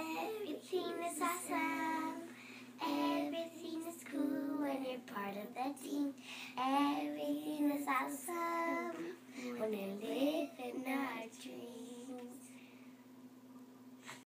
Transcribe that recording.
Everything is awesome. Everything is cool when you're part of the team. Everything is awesome when you're